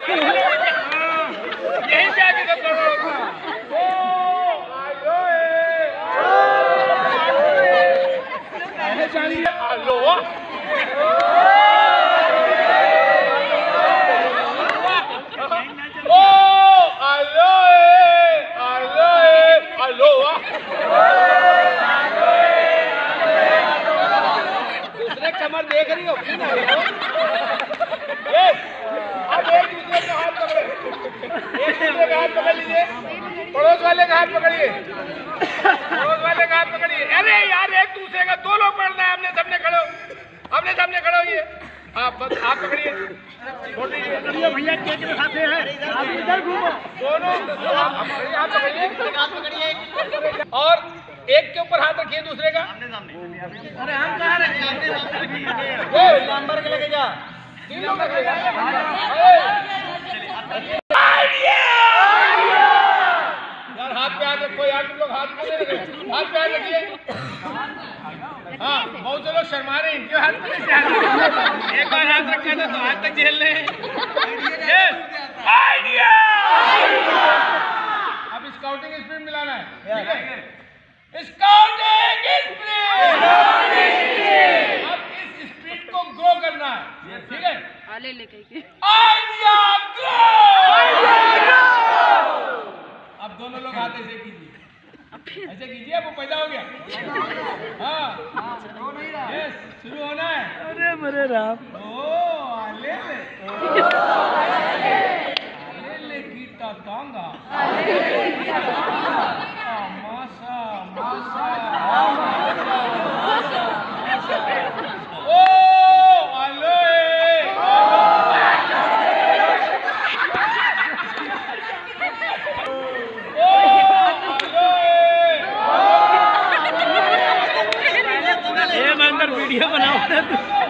यहीं से आके सब करो। दूसरे कमर देख रही हो अब एक दूसरे का हाथ पकड़े, एक दूसरे का हाथ पकड़ लीजिए, पड़ोस वाले का हाथ पकड़िए, पड़ोस वाले का हाथ पकड़िए। अरे यार एक दूसरे का दो लोग पकड़ना है, हमने सामने खड़े हो, हमने सामने खड़े होइए। आप बस आप पकड़िए, छोड़ दीजिए भैया, केक में खाते हैं आप इधर घूमो, दोनों आप पकड़िए और एक के ऊपर हाथ रखिए दूसरे का सामने सामने। अरे हम कहाँ रखें, नंबर के लेके जा, तीन लोग रखे यार, हाथ पे हाथ रखो यार, तुम लोग हाथ पे रखे, हाथ पे हाथ रखिए। हाँ बहुत से लोग शर्मा रहे हैं, इनके हाथ पे नहीं, एक बार हाथ रखा था तो हाथ तक झेल रहे हैं। अब स्काउटिंग स्पिरिट मिलाना है, ठीक है? स्काउटिंग स्पिरिट, अब इस स्पिरिट को ग्रो करना है, ठीक है? आले लेके आइडिया ग्रो। अब दोनों लोग हाथ ऐसे कीजिए, ऐसे कीजिए, अब वो पैदा हो गया। हाँ यस, शुरू होना है। अरे मरे राम, ओ आले ले कीटा तांगा, मासा मासा, ओ आले वीडियो बनाओ।